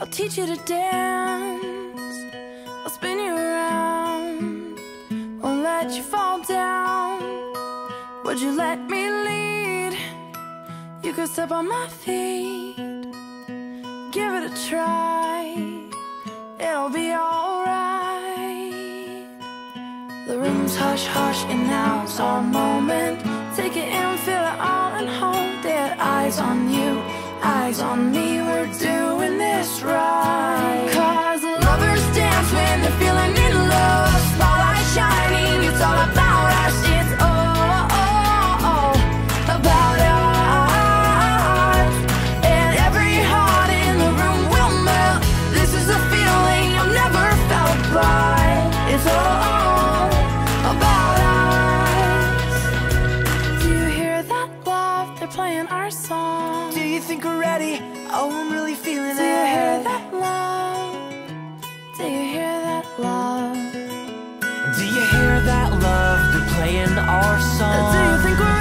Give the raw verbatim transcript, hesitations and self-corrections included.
I'll teach you to dance, I'll spin you around, won't let you fall down. Would you let me lead? You could step on my feet, give it a try, it'll be alright. The room's hush hush and now's our moment. Take it in, feel it all and hold it. Eyes on you, eyes on me, we're doing this right. Cause lovers dance when they're feeling in love. Spotlight shining, it's all about us. It's all, all, all about us. And every heart in the room will melt. This is a feeling I've never felt, but it's all about us. Do you hear that love? They're playing our song. Do you think we're ready? Oh, I'm really feeling it. Do you hear that love? Do you hear that love? Do you hear that love? They're playing our song. Do you think we're